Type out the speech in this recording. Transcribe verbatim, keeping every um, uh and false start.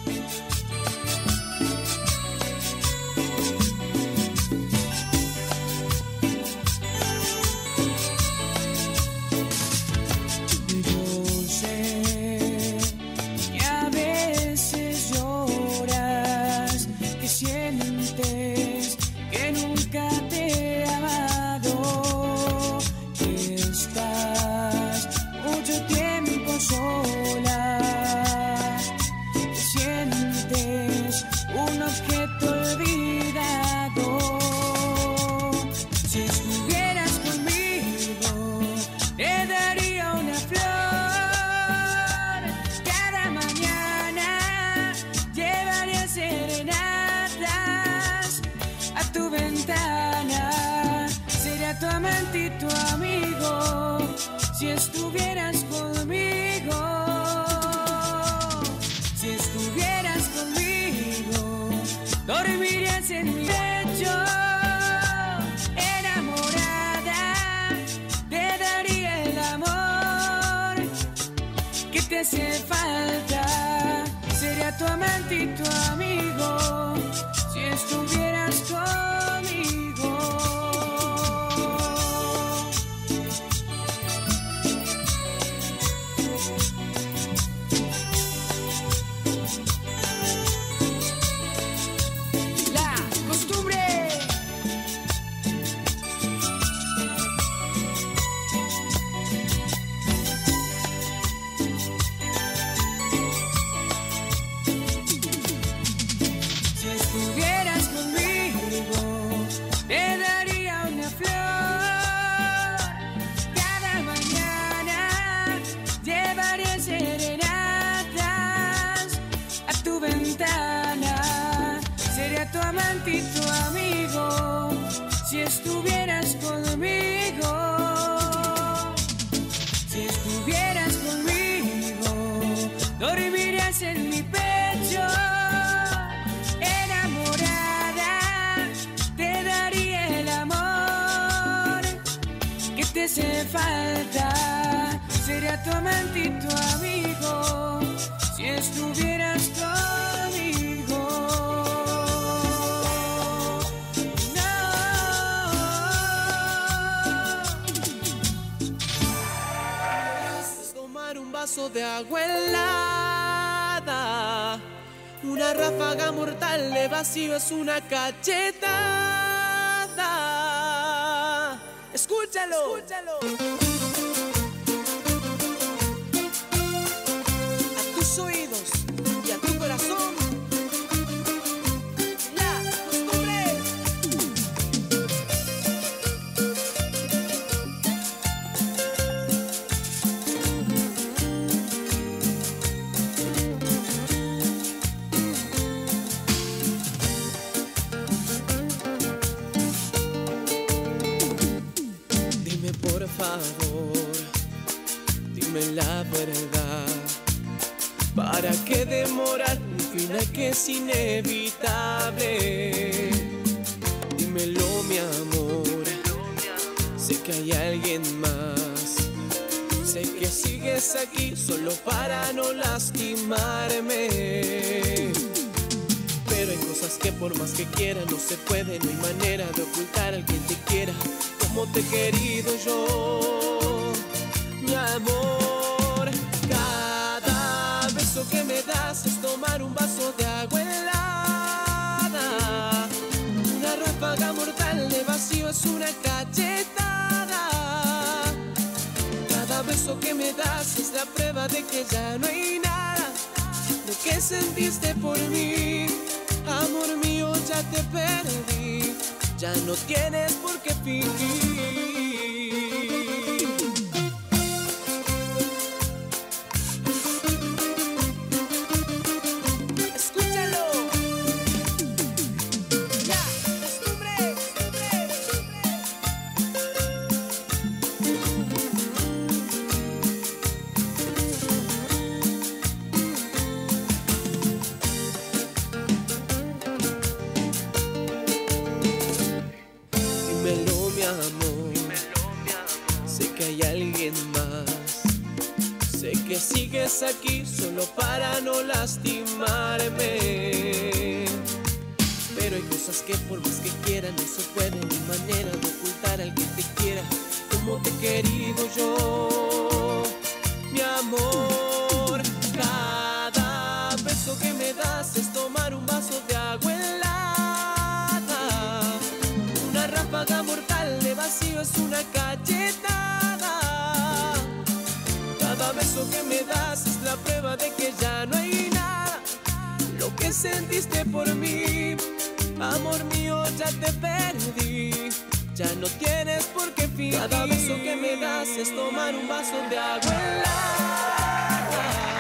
Si estuvieras conmigo, si estuvieras conmigo, dormirías en mi pecho, enamorada, te daría el amor que te hace falta, sería tu amante y tu amigo, si estuvieras conmigo. Tu amante y tu amigo, si estuvieras conmigo, si estuvieras conmigo, dormirías en mi pecho, enamorada, te daría el amor que te hace falta, sería tu amante y tu amigo, si estuvieras conmigo. De agua helada, una ráfaga mortal de vacío es una cachetada. Escúchalo, escúchalo. A tus oídos y a tu corazón. Por favor, dime la verdad. ¿Para qué demorar un final que es inevitable? Dímelo, mi amor. Sé que hay alguien más. Sé que sigues aquí solo para no lastimarme. Pero hay cosas que por más que quiera no se puede. No hay manera de ocultar al quien te quiera como te he querido yo, mi amor. Cada beso que me das es tomar un vaso de agua helada. Una ráfaga mortal de vacío es una cachetada. Cada beso que me das es la prueba de que ya no hay nada de que sentiste por mí. Amor mío, ya te perdí. Ya no tienes por qué fingir. Escúchalo. Ya, costumbre, Dímelo, mi amor. Sé que hay alguien más. Sé que sigues aquí solo para no lastimar. lastimarme. Pero hay cosas que por más que quieran no se puede, no hay manera de ocultar al que te quiera como te he querido yo, mi amor. Cada beso que me das es tomar un vaso de agua helada, una ráfaga mortal de vacío es una cachetada. Cada beso que me das es la prueba de que ya no hay nada. Lo que sentiste por mí, amor mío, ya te perdí. Ya no tienes por qué fingir. Cada beso que me das es tomar un vaso de agua helada.